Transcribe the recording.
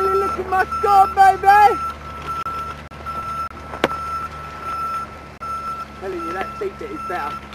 Ellie, look at my score, baby! Telling you, that seat bit is better.